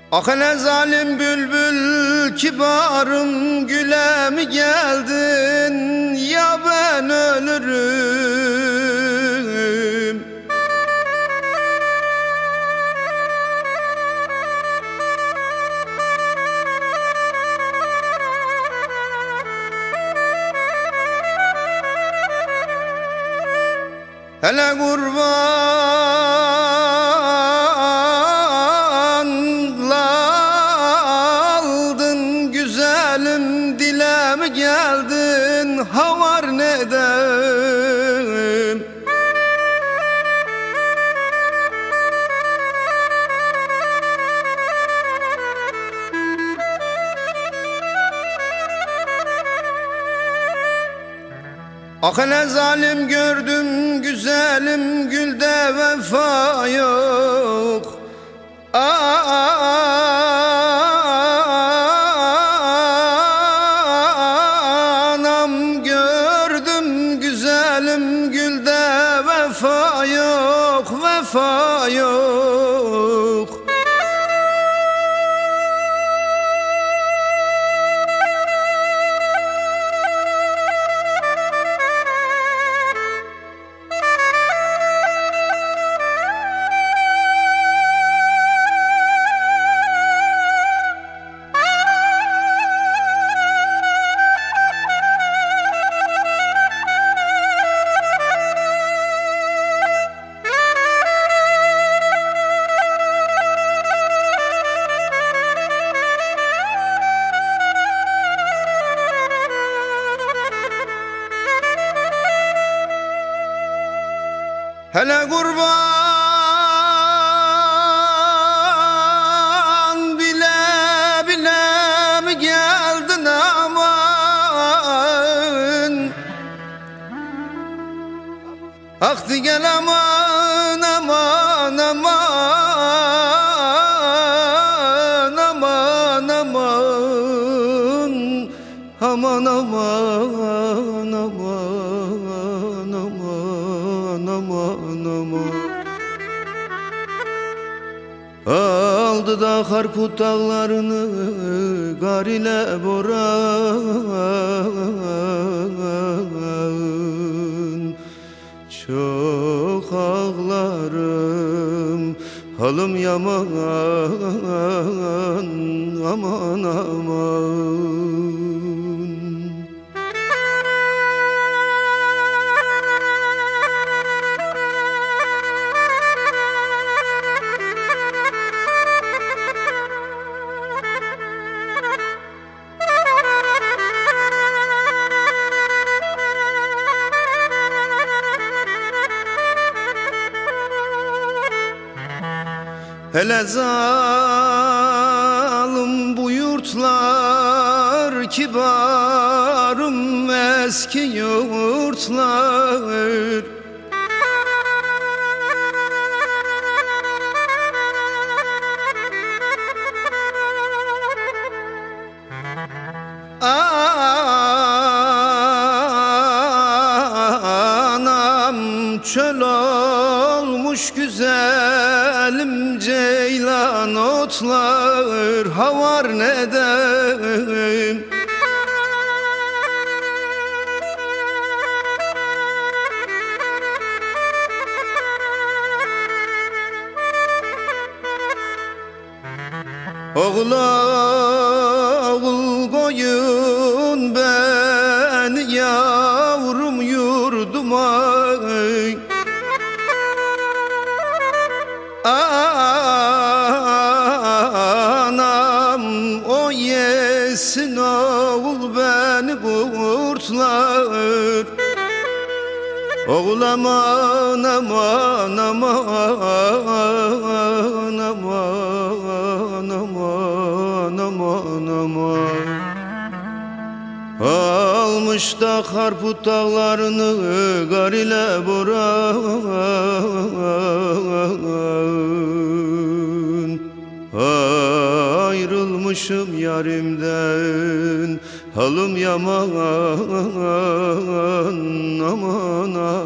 Ah hele zalim bülbül kibarım, güle mi geldin ya ben ölürüm. Hele kurbanla aldın güzelim, dile mi geldin, ha var ne dem. Ah hele zalim gördüm güzelim, gülde vefa yok. Anam gördüm güzelim, gülde vefa yok, vefa yok. Hele kurban bile bile mi geldin aman. Aktı gel aman aman aman aman aman aman aman aman aman aman. Aldı da Harput dağlarını gar ile boran. Çok ağlarım, halim yaman, aman aman. Hele zalim bu yurtlar, kibarım eski yurtlar. Anam çöl olmuş güzelim, ceylan otlar, ha var ne dem. Oğul oğul koyun beni yavrum yurduma. Anam o yesin oğul beni kurtlar. Oğul aman aman aman aman aman aman aman. Almış da Harput dağlarını gar ile boran. Ayrılmışım yarimden, halim yaman, aman aman.